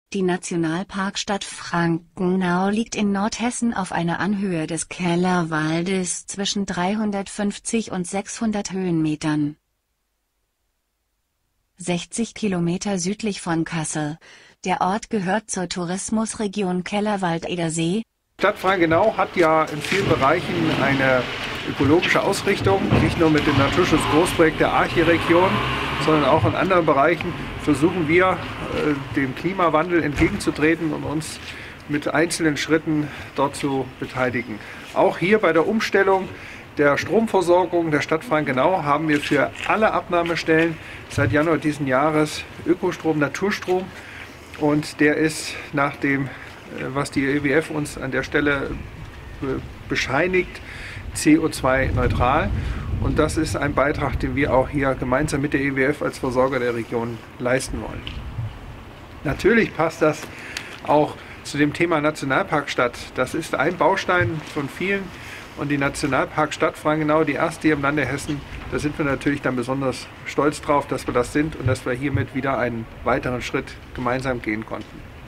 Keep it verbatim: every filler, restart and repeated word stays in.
Die Nationalparkstadt Frankenau liegt in Nordhessen auf einer Anhöhe des Kellerwaldes zwischen dreihundertfünfzig und sechshundert Höhenmetern. sechzig Kilometer südlich von Kassel. Der Ort gehört zur Tourismusregion Kellerwald-Edersee. Die Stadt Frankenau hat ja in vielen Bereichen eine ökologische Ausrichtung, nicht nur mit dem Naturschutz Großprojekt der Archi-Region, sondern auch in anderen Bereichen versuchen wir, äh, dem Klimawandel entgegenzutreten und uns mit einzelnen Schritten dort zu beteiligen. Auch hier bei der Umstellung der Stromversorgung der Stadt Frankenau haben wir für alle Abnahmestellen seit Januar diesen Jahres Ökostrom, Naturstrom, und der ist nach dem, äh, was die E W F uns an der Stelle be bescheinigt, C O zwei neutral. Und das ist ein Beitrag, den wir auch hier gemeinsam mit der E W F als Versorger der Region leisten wollen. Natürlich passt das auch zu dem Thema Nationalparkstadt. Das ist ein Baustein von vielen. Und die Nationalparkstadt Frankenau, die erste hier im Lande Hessen, da sind wir natürlich dann besonders stolz drauf, dass wir das sind und dass wir hiermit wieder einen weiteren Schritt gemeinsam gehen konnten.